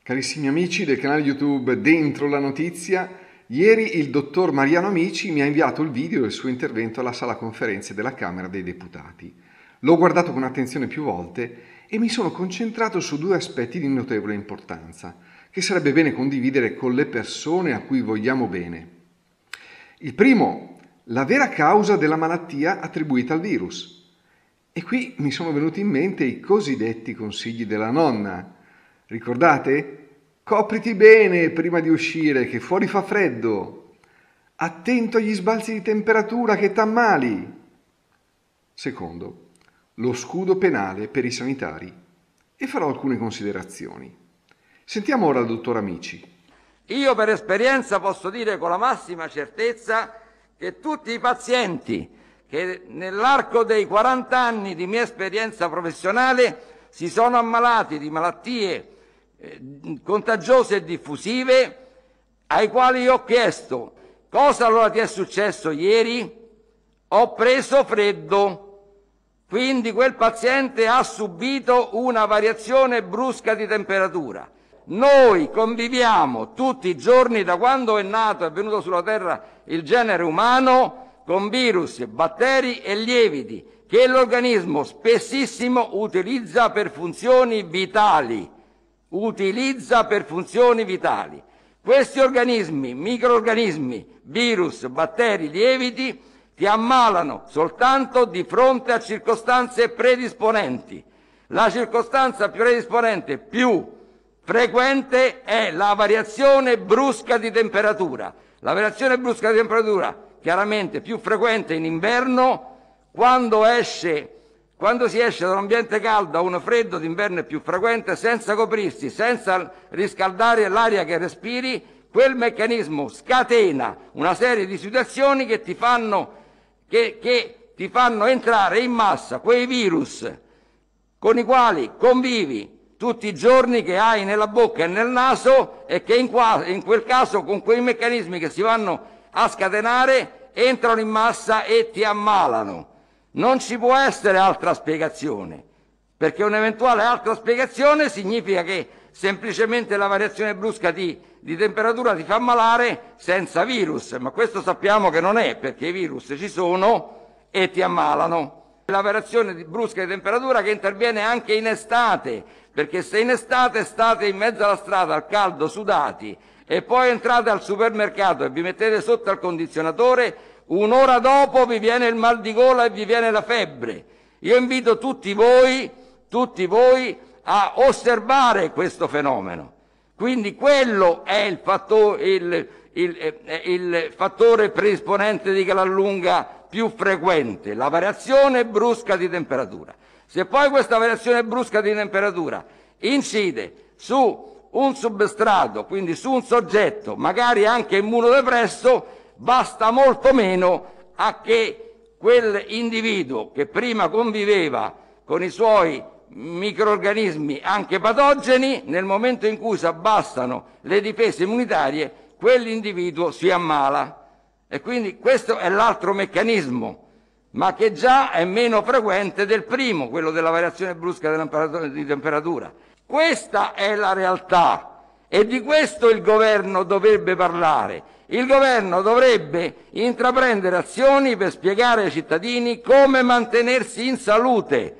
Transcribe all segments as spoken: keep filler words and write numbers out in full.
Carissimi amici del canale YouTube Dentro la Notizia, ieri il dottor Mariano Amici mi ha inviato il video del suo intervento alla sala conferenze della Camera dei Deputati. L'ho guardato con attenzione più volte e mi sono concentrato su due aspetti di notevole importanza, che sarebbe bene condividere con le persone a cui vogliamo bene. Il primo, la vera causa della malattia attribuita al virus. E qui mi sono venuti in mente i cosiddetti consigli della nonna. Ricordate? Copriti bene prima di uscire, che fuori fa freddo. Attento agli sbalzi di temperatura che t'ammali. Secondo, lo scudo penale per i sanitari. E farò alcune considerazioni. Sentiamo ora il dottor Amici. Io per esperienza posso dire con la massima certezza che tutti i pazienti che nell'arco dei quaranta anni di mia esperienza professionale si sono ammalati di malattie contagiose e diffusive, ai quali io ho chiesto: cosa allora ti è successo ieri? Ho preso freddo. Quindi quel paziente ha subito una variazione brusca di temperatura. Noi conviviamo tutti i giorni, da quando è nato, è venuto sulla Terra il genere umano, con virus, batteri e lieviti che l'organismo spessissimo utilizza per funzioni vitali. utilizza per funzioni vitali. Questi organismi, microrganismi, virus, batteri, lieviti, ti ammalano soltanto di fronte a circostanze predisponenti. La circostanza predisponente più frequente è la variazione brusca di temperatura. La variazione brusca di temperatura chiaramente più frequente in inverno, quando esce Quando si esce da un ambiente caldo a uno freddo d'inverno è più frequente, senza coprirsi, senza riscaldare l'aria che respiri, quel meccanismo scatena una serie di situazioni che ti fanno, che, che ti fanno entrare in massa quei virus con i quali convivi tutti i giorni, che hai nella bocca e nel naso, e che in, qua, in quel caso con quei meccanismi che si vanno a scatenare entrano in massa e ti ammalano. Non ci può essere altra spiegazione, perché un'eventuale altra spiegazione significa che semplicemente la variazione brusca di, di temperatura ti fa ammalare senza virus, ma questo sappiamo che non è, perché i virus ci sono e ti ammalano. La variazione di brusca di temperatura che interviene anche in estate, perché se in estate state in mezzo alla strada al caldo, sudati, e poi entrate al supermercato e vi mettete sotto al condizionatore, un'ora dopo vi viene il mal di gola e vi viene la febbre. Io invito tutti voi, tutti voi a osservare questo fenomeno. Quindi quello è il fattore, il, il, il fattore predisponente di gran lunga più frequente, la variazione brusca di temperatura. Se poi questa variazione brusca di temperatura incide su un substrato, quindi su un soggetto, magari anche immunodepresso, basta molto meno a che quell'individuo che prima conviveva con i suoi microrganismi anche patogeni, nel momento in cui si abbassano le difese immunitarie, quell'individuo si ammala. E quindi questo è l'altro meccanismo, ma che già è meno frequente del primo, quello della variazione brusca di temperatura. Questa è la realtà e di questo il governo dovrebbe parlare. Il governo dovrebbe intraprendere azioni per spiegare ai cittadini come mantenersi in salute.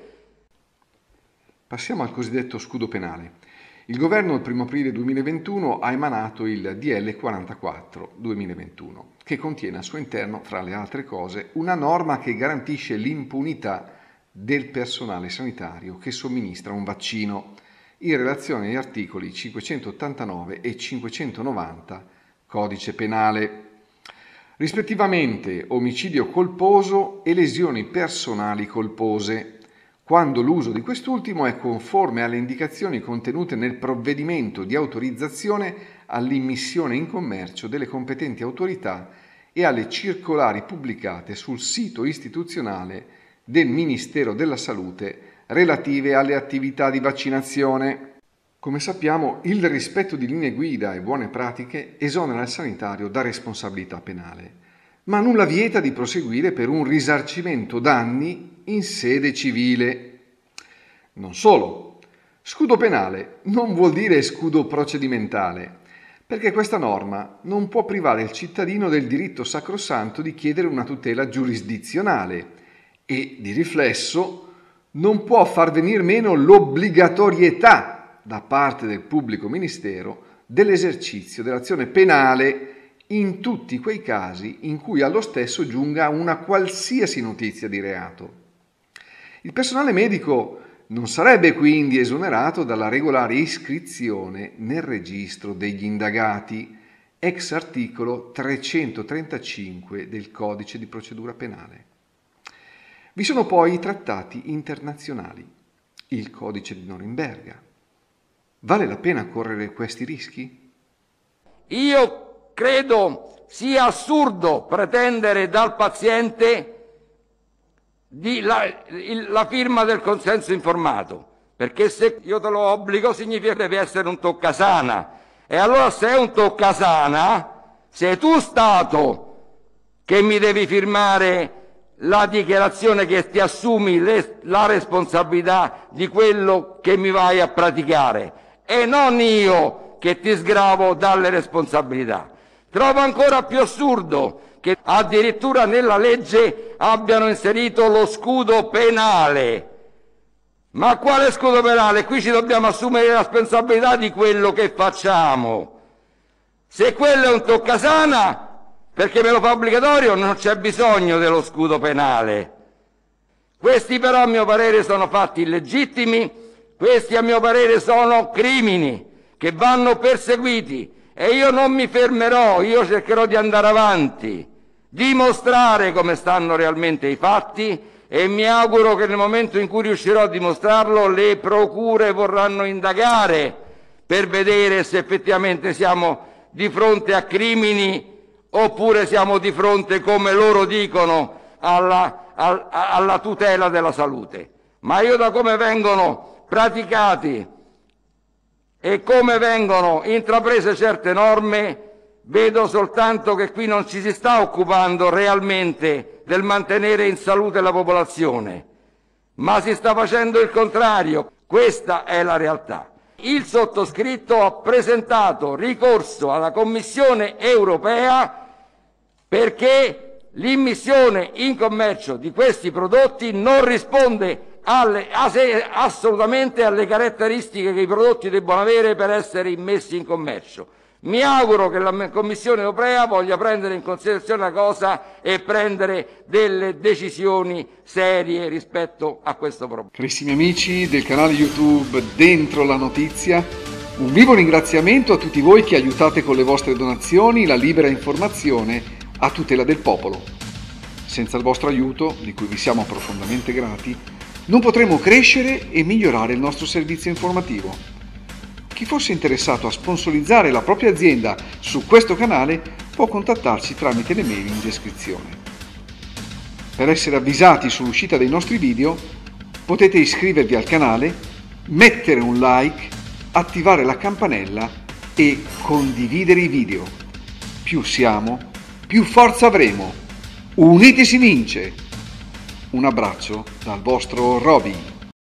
Passiamo al cosiddetto scudo penale. Il governo il primo aprile duemilaventuno ha emanato il D L quarantaquattro duemilaventuno, che contiene al suo interno, fra le altre cose, una norma che garantisce l'impunità del personale sanitario che somministra un vaccino, in relazione agli articoli cinquecentottantanove e cinquecentonovanta Codice Penale, rispettivamente omicidio colposo e lesioni personali colpose, quando l'uso di quest'ultimo è conforme alle indicazioni contenute nel provvedimento di autorizzazione all'immissione in commercio delle competenti autorità e alle circolari pubblicate sul sito istituzionale del Ministero della Salute relative alle attività di vaccinazione. Come sappiamo, il rispetto di linee guida e buone pratiche esonera il sanitario da responsabilità penale, ma nulla vieta di proseguire per un risarcimento danni in sede civile. Non solo, Scudo penale non vuol dire scudo procedimentale, perché questa norma non può privare il cittadino del diritto sacrosanto di chiedere una tutela giurisdizionale e, di riflesso, non può far venir meno l'obbligatorietà da parte del pubblico ministero dell'esercizio dell'azione penale in tutti quei casi in cui allo stesso giunga una qualsiasi notizia di reato. Il personale medico non sarebbe quindi esonerato dalla regolare iscrizione nel registro degli indagati, ex articolo trecentotrentacinque del Codice di procedura penale. Vi sono poi i trattati internazionali, il Codice di Norimberga. Vale la pena correre questi rischi? Io credo sia assurdo pretendere dal paziente di la, il, la firma del consenso informato, perché se io te lo obbligo significa che devi essere un toccasana, e allora se è un toccasana sei tu Stato che mi devi firmare la dichiarazione che ti assumi le, la responsabilità di quello che mi vai a praticare, e non io che ti sgravo dalle responsabilità. Trovo ancora più assurdo che addirittura nella legge abbiano inserito lo scudo penale. Ma quale scudo penale? Qui ci dobbiamo assumere la responsabilità di quello che facciamo. Se quello è un toccasana, perché me lo fa obbligatorio, non c'è bisogno dello scudo penale. Questi però a mio parere sono fatti illegittimi, questi a mio parere sono crimini che vanno perseguiti, e io non mi fermerò, io cercherò di andare avanti, dimostrare come stanno realmente i fatti, e mi auguro che nel momento in cui riuscirò a dimostrarlo le procure vorranno indagare per vedere se effettivamente siamo di fronte a crimini oppure siamo di fronte, come loro dicono, alla, alla, alla tutela della salute. Ma io, da come vengono praticati e come vengono intraprese certe norme, vedo soltanto che qui non ci si sta occupando realmente del mantenere in salute la popolazione, ma si sta facendo il contrario. Questa è la realtà. Il sottoscritto ha presentato ricorso alla Commissione europea perché l'immissione in commercio di questi prodotti non risponde alle, assolutamente alle caratteristiche che i prodotti debbono avere per essere immessi in commercio. Mi auguro che la Commissione europea voglia prendere in considerazione la cosa e prendere delle decisioni serie rispetto a questo problema. Carissimi amici del canale YouTube Dentro la Notizia, un vivo ringraziamento a tutti voi che aiutate con le vostre donazioni la libera informazione a tutela del popolo. Senza il vostro aiuto, di cui vi siamo profondamente grati, non potremo crescere e migliorare il nostro servizio informativo. Chi fosse interessato a sponsorizzare la propria azienda su questo canale può contattarci tramite le mail in descrizione. Per essere avvisati sull'uscita dei nostri video potete iscrivervi al canale, mettere un like, attivare la campanella e condividere i video. Più siamo, più forza avremo. Uniti si vince! Un abbraccio dal vostro Roby.